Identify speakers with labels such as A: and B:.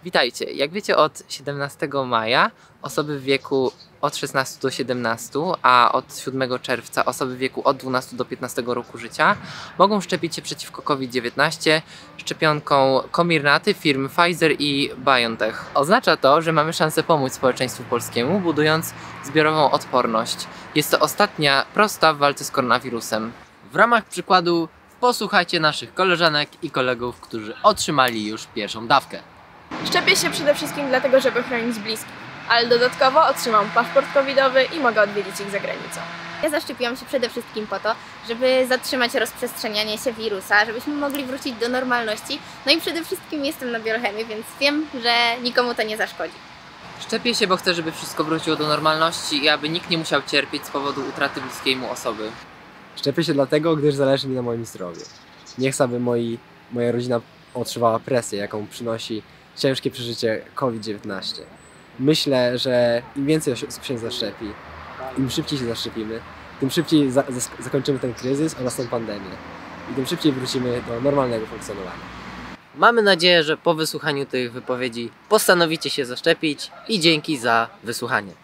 A: Witajcie! Jak wiecie, od 17 maja osoby w wieku od 16 do 17, a od 7 czerwca osoby w wieku od 12 do 15 roku życia mogą szczepić się przeciwko COVID-19 szczepionką Comirnaty firm Pfizer i BioNTech. Oznacza to, że mamy szansę pomóc społeczeństwu polskiemu, budując zbiorową odporność. Jest to ostatnia prosta w walce z koronawirusem.
B: W ramach przykładu posłuchajcie naszych koleżanek i kolegów, którzy otrzymali już pierwszą dawkę.
C: Szczepię się przede wszystkim dlatego, żeby chronić bliskich, ale dodatkowo otrzymam paszport covidowy i mogę odwiedzić ich za granicą.
D: Ja zaszczepiłam się przede wszystkim po to, żeby zatrzymać rozprzestrzenianie się wirusa, żebyśmy mogli wrócić do normalności. No i przede wszystkim jestem na biochemii, więc wiem, że nikomu to nie zaszkodzi.
A: Szczepię się, bo chcę, żeby wszystko wróciło do normalności i aby nikt nie musiał cierpieć z powodu utraty bliskiej mu osoby.
E: Szczepię się dlatego, gdyż zależy mi na moim zdrowiu. Nie chcę, aby moja rodzina odczuwała presję, jaką przynosi ciężkie przeżycie COVID-19. Myślę, że im więcej osób się zaszczepi, im szybciej się zaszczepimy, tym szybciej zakończymy ten kryzys oraz tę pandemię. I tym szybciej wrócimy do normalnego funkcjonowania.
B: Mamy nadzieję, że po wysłuchaniu tych wypowiedzi postanowicie się zaszczepić i dzięki za wysłuchanie.